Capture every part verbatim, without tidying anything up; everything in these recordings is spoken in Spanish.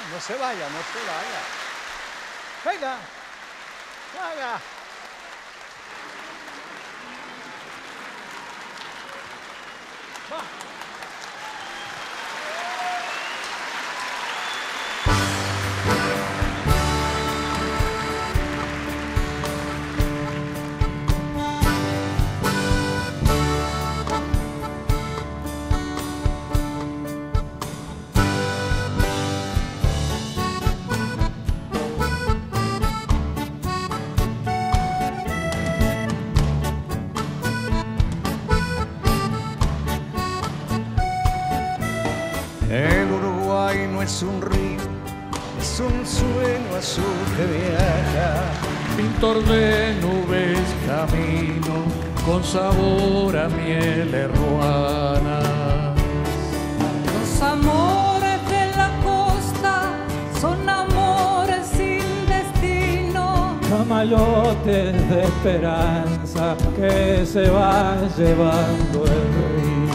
no se vaya, no se vaya. Venga, venga. Va. El Uruguay no es un río, es un sueño azul que viaja. Pintor de nubes, camino con sabor a miel ruana. Los amores de la costa son amores sin destino. Camalotes de esperanza que se va llevando el río.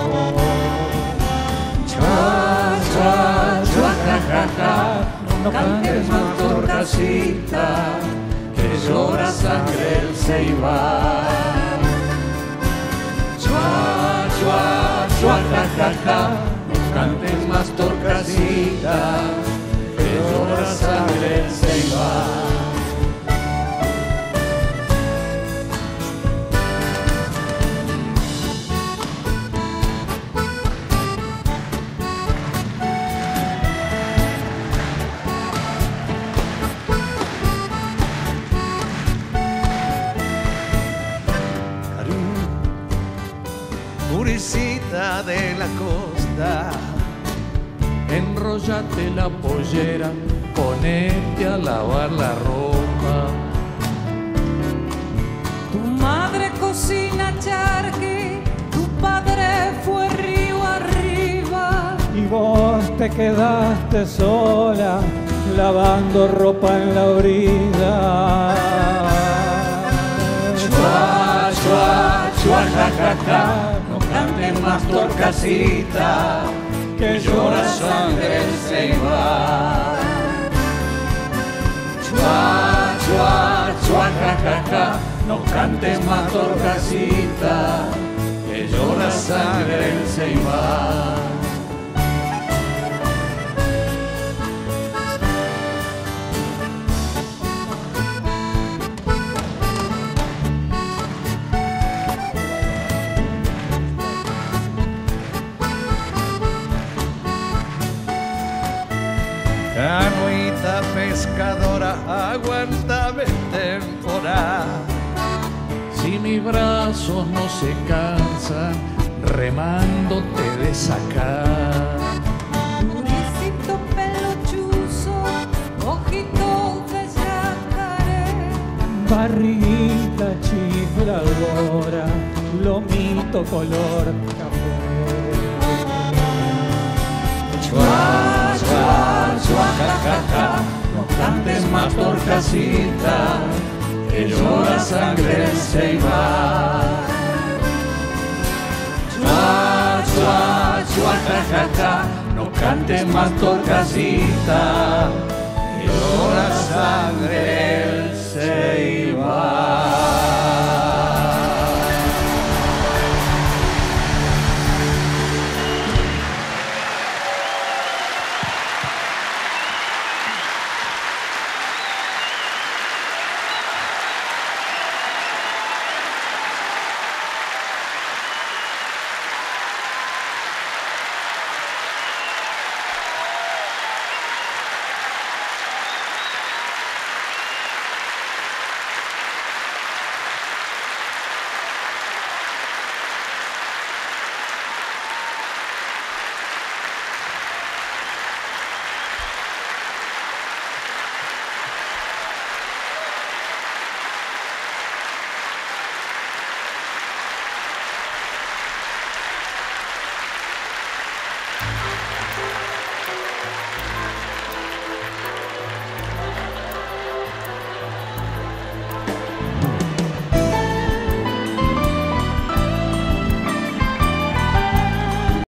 Chua, chua, chua, ja, ja, ja. No cantes más, torcasita, que llora sangre el ceibal. Chua, chua, chua, ja, ja, ja. No cantes más, torcasita, que llora sangre el ceibal. Purisita de la costa, Enrollate la pollera, ponete a lavar la ropa. Tu madre cocina charqui, tu padre fue río arriba. Y vos te quedaste sola lavando ropa en la orilla. Chua, chua, chua, ja, ja, ja. No cantes más, torcasita, que llora sangre el ceibal. Chua, chua, chua, ja, ja, ja. No cantes más, torcasita, que llora sangre el ceibal. canoita pescadora, aguántame temporada. Si mis brazos no se cansan, remándote de sacar. Purisito pelochuzo, ojito de yacaré. Barriguita chifladora, lomito color café. Chua, chua, chua, ja, ja, ja. No cantes más, torcasita, que llora sangre el ceibal. Chua, chua, chua, ja, ja, ja. No cantes más, torcasita, que llora sangre el ceibal.